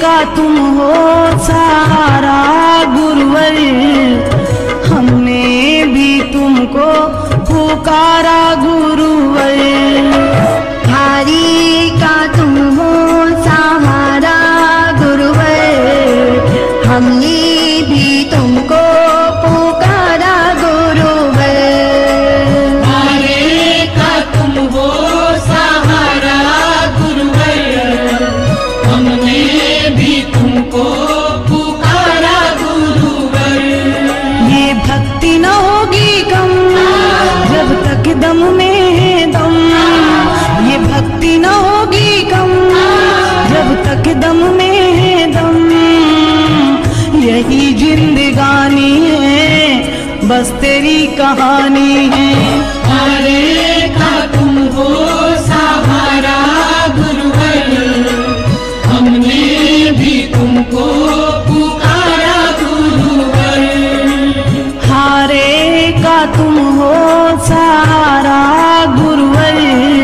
का तुम हो सहारा गुरुवर, हमने भी तुमको पुकारा गुरुवर। हारी का तुम हो सहारा गुरुवर, हमने भी तुमको पुकारा गुरुवर। हारे का तुम हो सहारा गुरुवर, हमने भी तुमको पुकारा गुरुवर। ये भक्ति न होगी कम जब तक दम में है दम, ये भक्ति न होगी कम जब तक दम में है दम। यही जिंदगानी है बस तेरी कहानी है। हारे का तुम हो सहारा गुरुवर, हमने भी तुमको पुकारा गुरुवर। हारे का तुम हो सहारा गुरुवर,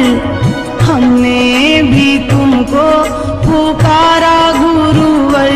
हमने भी तुमको पुकारा गुरुवर।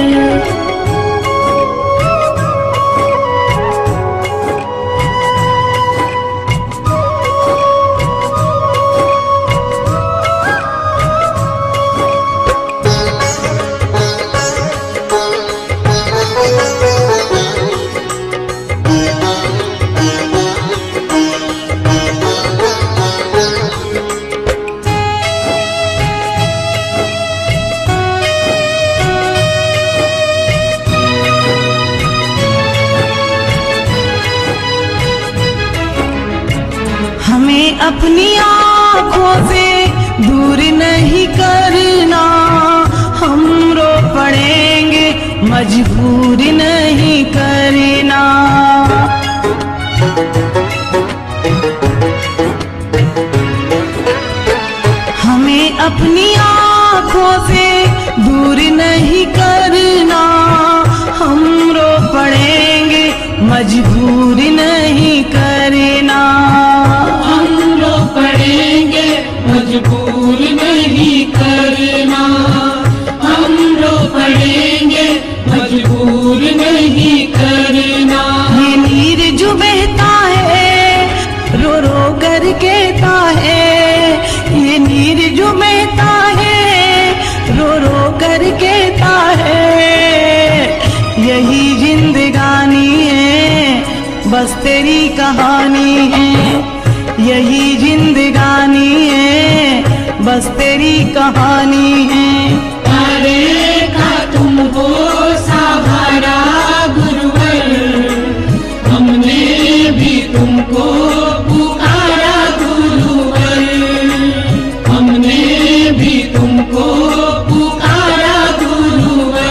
हमें अपनी आँखों से दूर नहीं करना, हम रो पड़ेंगे मजबूर नहीं करना। हमें अपनी आँखों से दूर नहीं करना, हम रो पड़ेंगे मजबूर नहीं करना। हम रो पड़ेंगे मजबूर नहीं करना, हम रो पड़ेंगे मजबूर नहीं करना। ये नीर जो बहता है रो रो कर कहता है, ये नीर जो बहता है रो रो कर कहता है। यही जिंदगानी है बस तेरी कहानी है, यही जिंदगानी है बस तेरी कहानी है। हारे का तुम हो सहारा गुरुवर, हमने भी तुमको पुकारा गुरुवर, हमने भी तुमको पुकारा गुरुवर।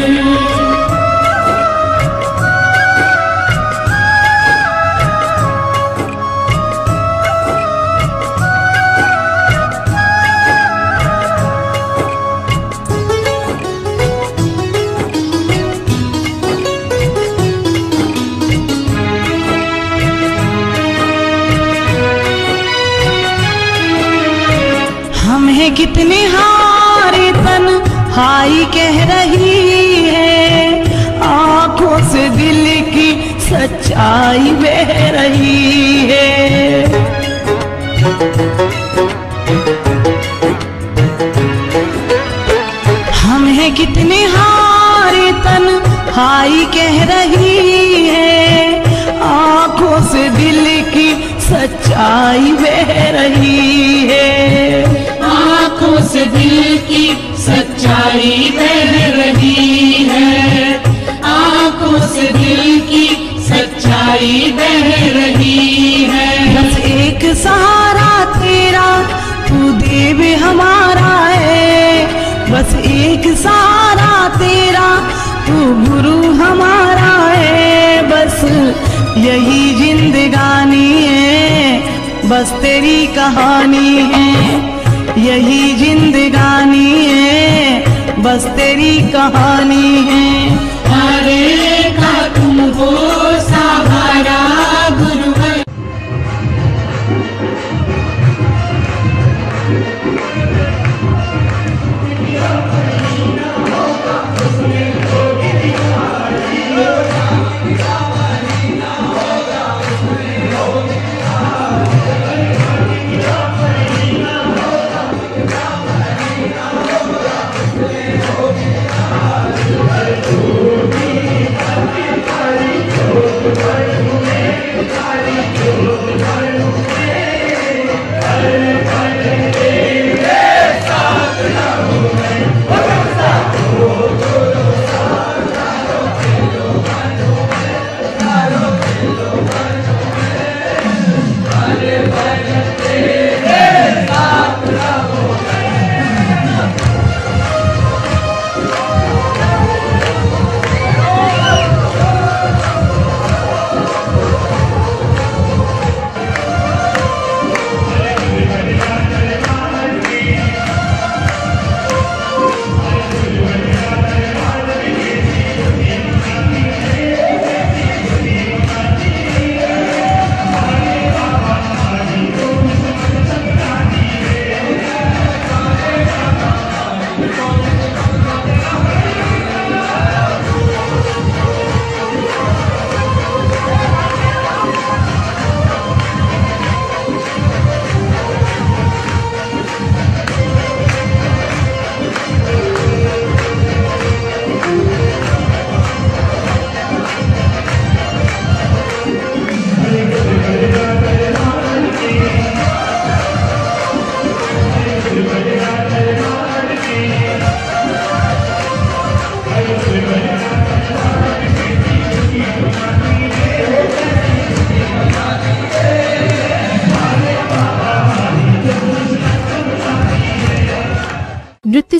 हम हैं कितने हारे तन हाई कह रही है, आंखों से दिल की सच्चाई बह रही है। हम हैं कितने हारे तन हाई कह रही है, आंखों से दिल की सच्चाई बह रही है। आँखों से दिल की सच्चाई बह रही है, आँखों से दिल की सच्चाई बह रही है। बस एक सहारा तेरा तू देव हमारा है, बस एक सहारा तेरा तू गुरु हमारा है। बस यही जिंदगानी है बस तेरी कहानी है, यही जिंदगानी है बस तेरी कहानी है। हारे का तुम हो सहारा गुरुवर,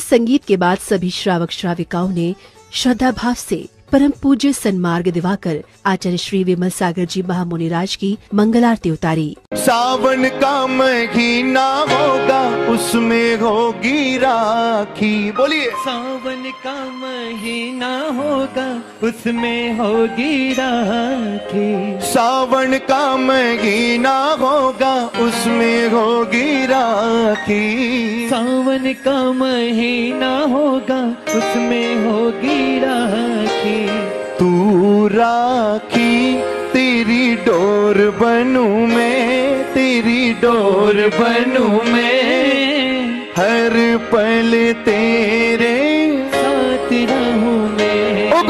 संगीत के बाद सभी श्रावक श्राविकाओं ने श्रद्धा भाव से परम पूज्य सन्मार्ग दिवाकर आचार्य श्री विमल सागर जी महामुनि राज की मंगल आरती उतारी। सावन का महीना होगा उसमें होगी राखी, बोलिए। सावन का महीना होगा उसमें होगी राखी। सावन का महीना होगा उसमें होगी राखी। सावन का महीना होगा उसमें होगी राखी। तू राखी तेरी डोर बनूं मैं, तेरी डोर बनूं मैं, हर पल तेरे साथ रहूं मैं। ओ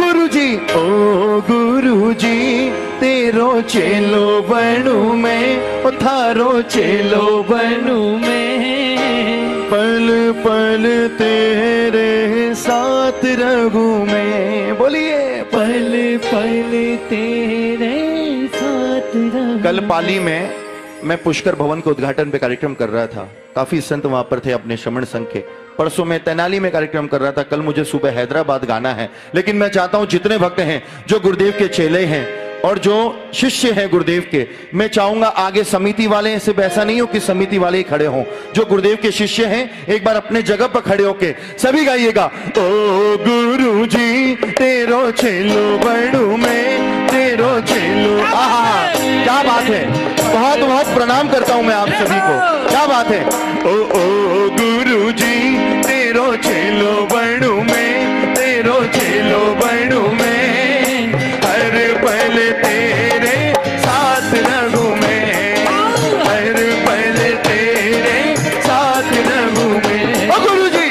गुरुजी तेरो चेलो बनूं मैं, ओ थारो चेलो बनूं मैं, पल पल तेरे साथ रहूं मैं, बोलिए। पल पल तेरे साथ रहूं। कल पाली में मैं पुष्कर भवन के उद्घाटन पे कार्यक्रम कर रहा था, काफी संत वहां पर थे अपने श्रमण संघ के। परसों मैं तेनाली में कार्यक्रम कर रहा था, कल मुझे सुबह हैदराबाद गाना है। लेकिन मैं चाहता हूं जितने भक्त हैं जो गुरुदेव के चेले हैं और जो शिष्य हैं गुरुदेव के, मैं चाहूंगा आगे समिति वाले हैं, सिर्फ ऐसा नहीं हो कि समिति वाले ही खड़े हों, जो गुरुदेव के शिष्य हैं एक बार अपने जगह पर खड़े होके सभी गाइएगा। ओ गुरुजी तेरो चेलो बनूं मैं, तेरो चेलो। आहा, क्या बात है, बहुत बहुत प्रणाम करता हूं मैं आप सभी को, क्या बात है। ओ गुरुजी तेरो चेलो बनूं मैं, तेरो चेलो बनूं मैं, हर पल तेरे साथ रहूं मैं, हर पल तेरे साथ रहूं मैं। ओ गुरुजी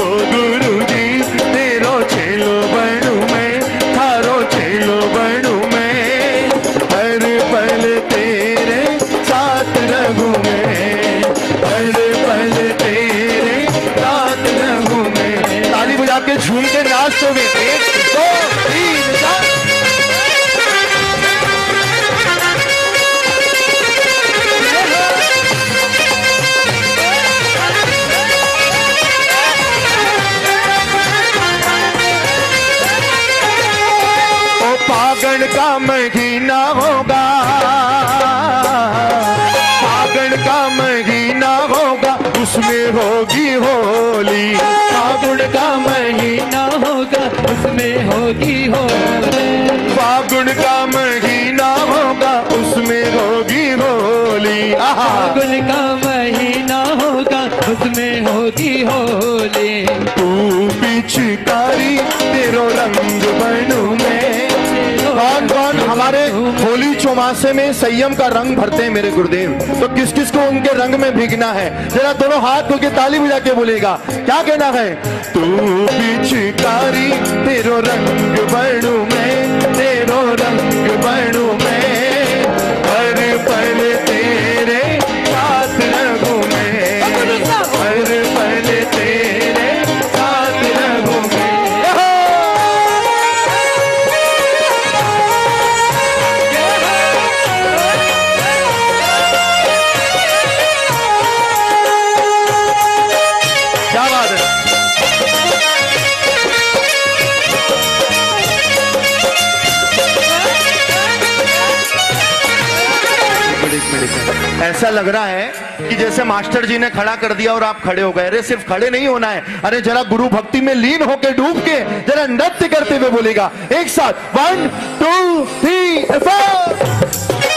तेरो चेलो बनूं मैं, थारो चेलो बनूं मैं, हर पल तेरे साथ रहूं मैं, हर पल तेरे साथ रहूं मैं। ताली बजा के झूम के नाच तो वे। 1 2 3 4। फागण का महीना होगा, फागण का महीना होगा उसमें होगी होली। फागुन का महीना होगा उसमें होगी होली। फागुन का महीना होगा उसमें होगी होली। फागुन का महीना होगा उसमें होगी होली। तू पिचकारी तेरो रंग बनूं मैं। कौन कौन हमारे होली चौमासे में संयम का रंग भरते हैं मेरे गुरुदेव, तो किस किस को उनके रंग में भीगना है, जरा दोनों हाथ खोल के ताली बजा के बोलेगा, क्या कहना है। तू पिचकारी तेरो रंग बनूं मैं, तेरो रंग बनूं मैं, हर पल तेरे साथ रहूं मैं, हर पल तेरे साथ रहूं मैं। क्या बात है। ऐसा लग रहा है कि जैसे मास्टर जी ने खड़ा कर दिया और आप खड़े हो गए। अरे सिर्फ खड़े नहीं होना है, अरे जरा गुरु भक्ति में लीन होके डूब के जरा नृत्य करते हुए बोलेगा एक साथ 1 2 3 4।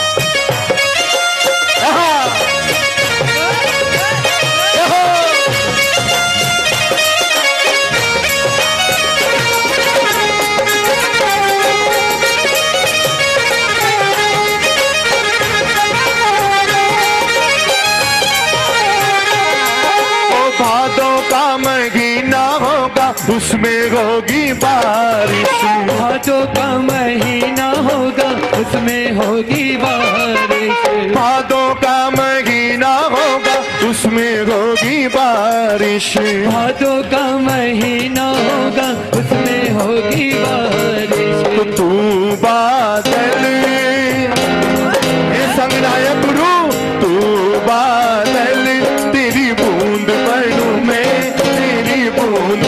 भादों का महीना होगा उसमें होगी बारिश। भादों का महीना होगा उसमें होगी बारिश। भादों का महीना होगा उसमें होगी बारिश। भादों का महीना होगा उसमें होगी बारिश। तो तू बादल ये संगनायक गुरु, तू बादल तेरी बूंद बनूं मैं, तेरी बूंद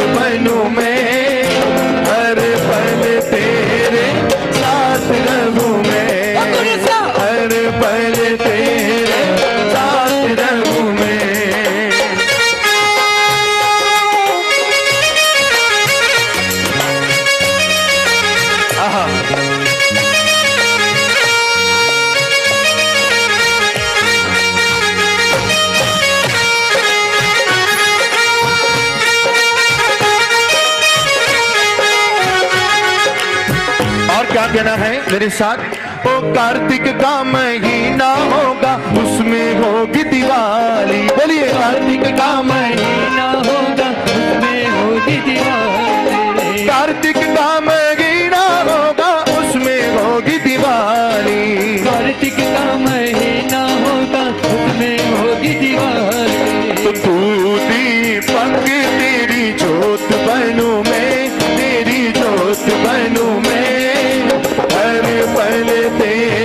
कहना है मेरे साथ। ओ कार्तिक का महीना होगा उसमें होगी दिवाली। बोलिए कार्तिक का महीना होगा उसमें होगी दिवाली। कार्तिक का महीना होगा उसमें होगी दिवाली। कार्तिक का महीना होगा उसमें होगी दिवाली। तो तू दीपक तेरी जोत बनूं मैं, तेरी जोत बनूं मैं, अरे पहले तेरे